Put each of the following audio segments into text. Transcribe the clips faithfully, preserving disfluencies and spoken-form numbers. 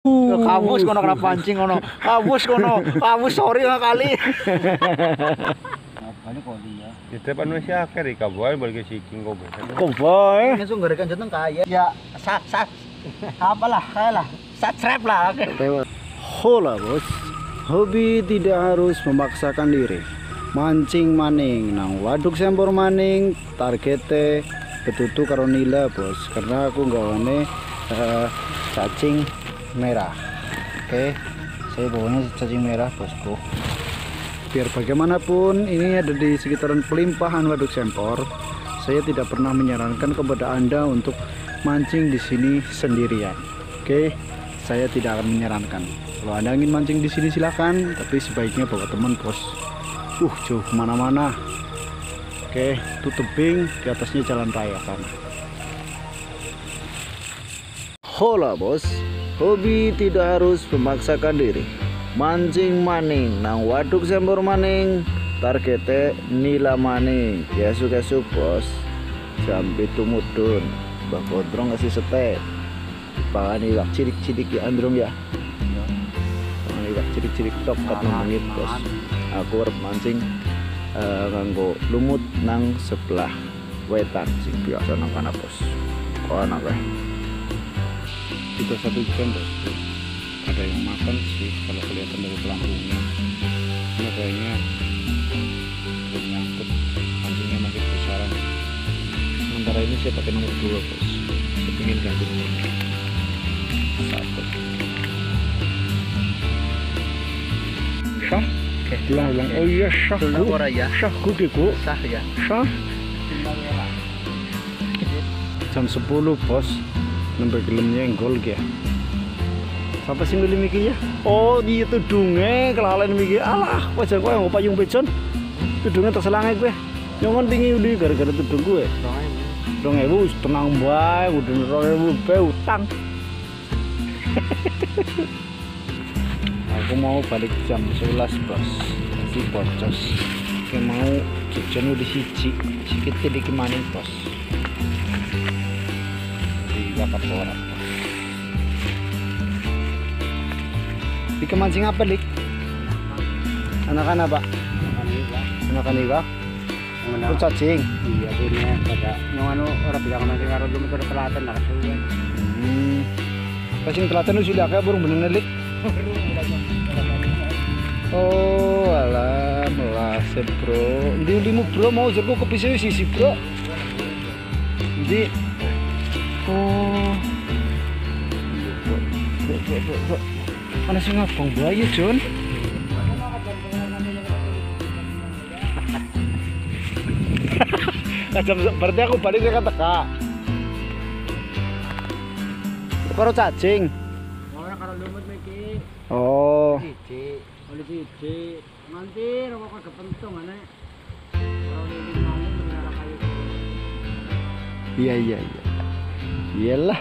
Kamu kono kena pancing kono. Kamu kono. Kamu sorry kali. Balik kali ya. Kita manusia akeh iki kaboy balik siking kok. Kaboy. Langsung gorekan jeneng kaya. Ya, sat sat. Apalah, kayalah. Subscribe lah. Hola bos. Hobi tidak harus memaksakan diri. Mancing maning nang waduk sempur maning targete betutu karo nila bos, karena aku nggawane uh, cacing merah. Oke, saya bawanya cacing merah bosku. Biar bagaimanapun ini ada di sekitaran pelimpahan waduk sempor, saya tidak pernah menyarankan kepada anda untuk mancing di sini sendirian. Oke, saya tidak akan menyarankan. Kalau anda ingin mancing di sini silakan, tapi sebaiknya bawa teman bos. Uh, jauh kemana-mana. Oke, itu tebing, di atasnya jalan raya sana. Hola bos, hobi tidak harus memaksakan diri. Mancing maning nang waduk sempur maning targete nila maning. Kesu-kesu bos, jam pitu mudun. Mbah Gondrong ngasih setek. Pangani wak cilik-cilik ya androng ya. Pangani wak cilik-cilik tok kat menit bos. Aku arep mancing uh, nganggo lumut nang sebelah wetan sing biasa nang kana bos. Oh anak eh. Tiga satu jam bos. Ada yang makan sih kalau kelihatan dari pelampungnya. Ini kayaknya belum nyangkut, mancingnya makin besaran. Sementara ini saya pakai nomor dua bos. Saya ingin ganti nomornya. Satu. Syah. Oke, bilang-bilang, oh iya syah ku, ya. syah ku diku, Sah ya. syah. Jam sepuluh bos, nembe gelemnya enggol ya. Sampai sih milih mikir ya? Oh dia tudungnya kelalen mikir, alah wajah gue yang payung bejon, tudungnya terselangnya gue, nyaman tinggi udah gara-gara tudung gue. Dong ibu tenang baik, udah nerong ibu be utang. Aku mau balik jam sebelas bos, si bocos. Kayak mau jajan udah siji, sikit sedikit maning bos. Di wakap orang. Di kemancing apa lik? Anak-anak pak? Anak-anak iwak? Itu cacing? Iya punya pada yang anu orang bilang kemancing karo dulu ke telaten lah suwe. Hmm. Cacing telaten itu sudah kayak burung bener lik? Oh alah melase bro. Ndi ndimu bro mau jeruk kepisah sisi bro. Jadi oh bro bro bro bro mana sih ngabang bayi John? Jam berarti aku balik ke teka. Karo cacing. Ora karo lumut iki. Oh. Siji, oleh siji. Nanti rokok kepentung ana. Ora lilin maning menara kayu. Iya iya iya. Iyalah.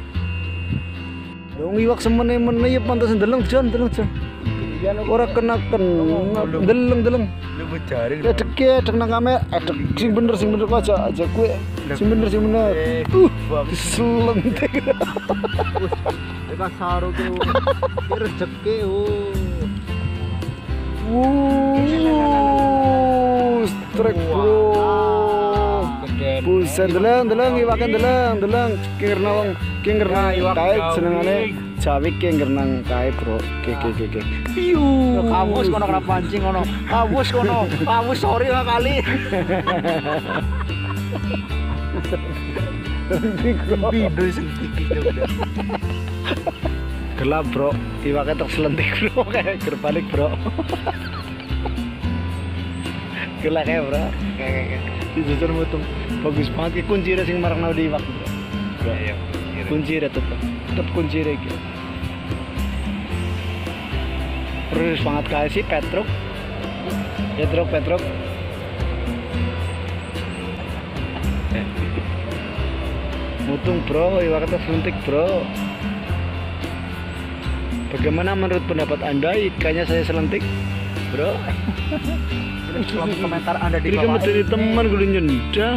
Dong iwak semene-mene ya pantas ndeleng Jon, ndeleng Jon. Ora kena kena ndeleng ndeleng. Lu cari. Ya deke dek nang kamera, edek sing bener sing bener kok aja aja gue. Sing bener sing bener. Uh, diselentik. Eka saru tuh. Ki rezeki oh. Wuh. Strek bro. Buset deleng deleng iwake deleng deleng kengirna wong kengirna iwak kae senengane jawik kengirna kae bro. Ke ke ke ke. Piu. Kamu kono kena pancing kono. Kamu kono. Kamu sorry kali. Video sedikit udah. Gelap bro, iwaknya terselentik bro, kayak gerbalik bro. Gelap ya bro, kayak kayak dijujur mutung. Bagus banget, kunci sing marang di iwak bro. Iya, kunci tetep, tetep kunci gitu. Terus banget kayak si Petruk, Petruk Petruk. Mutung bro, iwaknya terselentik bro. Bagaimana menurut pendapat anda ikannya saya selentik bro? Kolom komentar Anda di bawah. Ini kan dari teman gue nyenda.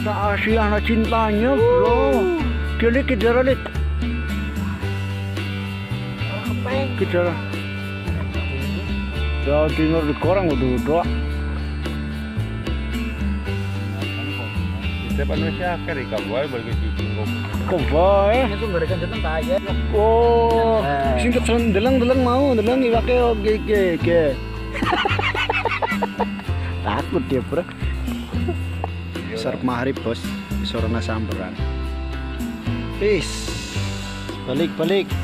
Ada Asia, ada cintanya, bro. Dia lihat kejar lihat. Kejar. Jawa Timur dikorang udah udah. Kita manusia akhir ikan boy balik si King Kong. Kok bae? Ini tuh ngerikan jantan tanya. Oh, sing kecen deleng-deleng mau, deleng iwake oke oke oke. Takut dia, bro. Sarap maharip, bos. Isorana samperan. Peace. Balik, balik.